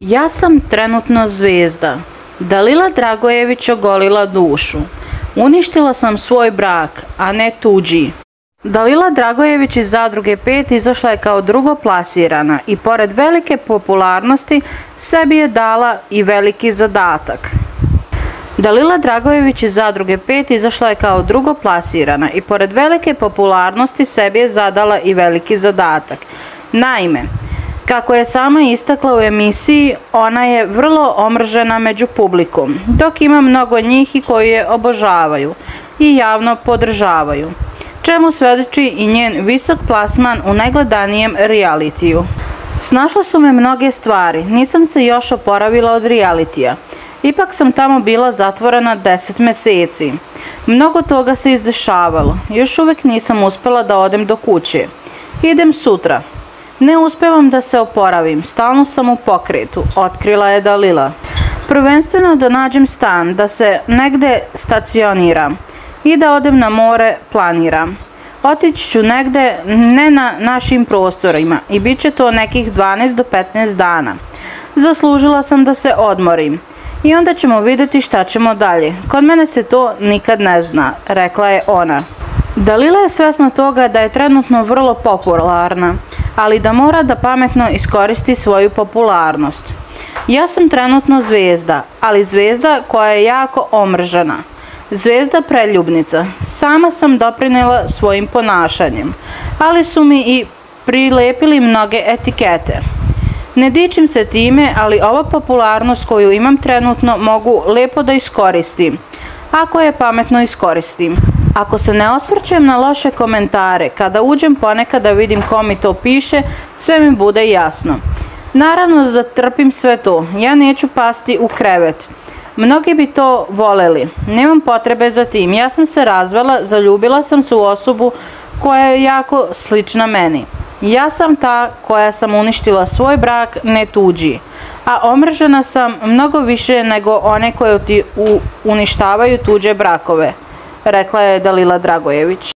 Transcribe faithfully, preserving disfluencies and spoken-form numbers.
Ja sam trenutno zvijezda. Dalila Dragojević ogolila dušu. Uništila sam svoj brak, a ne tuđi. Dalila Dragojević iz Zadruge pet izašla je kao drugoplasirana i pored velike popularnosti sebi je dala i veliki zadatak. Dalila Dragojević iz Zadruge pet izašla je kao drugoplasirana i pored velike popularnosti sebi je zadala i veliki zadatak. Naime, kako je sama istakla u emisiji, ona je vrlo omržena među publikom, dok ima mnogo njih i koji je obožavaju i javno podržavaju, čemu svedoči i njen visok plasman u najgledanijem realitiju. Snašle su me mnoge stvari, nisam se još oporavila od realitija. Ipak sam tamo bila zatvorena deset meseci. Mnogo toga se izdešavalo, još uvijek nisam uspjela da odem do kuće. Idem sutra. Ne uspevam da se oporavim, stalno sam u pokretu, otkrila je Dalila. Prvenstveno da nađem stan, da se negde stacioniram i da odem na more planiram. Otići ću negde ne na našim prostorima i bit će to nekih dvanaest do petnaest dana. Zaslužila sam da se odmorim i onda ćemo vidjeti šta ćemo dalje. Kod mene se to nikad ne zna, rekla je ona. Dalila je svjesna toga da je trenutno vrlo popularna, ali da mora da pametno iskoristi svoju popularnost. Ja sam trenutno zvijezda, ali zvijezda koja je jako omržena. Zvijezda preljubnica. Sama sam doprinela svojim ponašanjem, ali su mi i prilepili mnoge etikete. Ne dičim se time, ali ova popularnost koju imam trenutno mogu lepo da iskoristim, ako je pametno iskoristim. Ako se ne osvrćem na loše komentare, kada uđem ponekad da vidim ko mi to piše, sve mi bude jasno. Naravno da trpim sve to, ja neću pasti u krevet. Mnogi bi to voleli, nemam potrebe za tim, ja sam se razvela, zaljubila sam se u osobu koja je jako slična meni. Ja sam ta koja sam uništila svoj brak, ne tuđi, a omržena sam mnogo više nego one koje ti uništavaju tuđe brakove, rekla je Dalila Dragojević.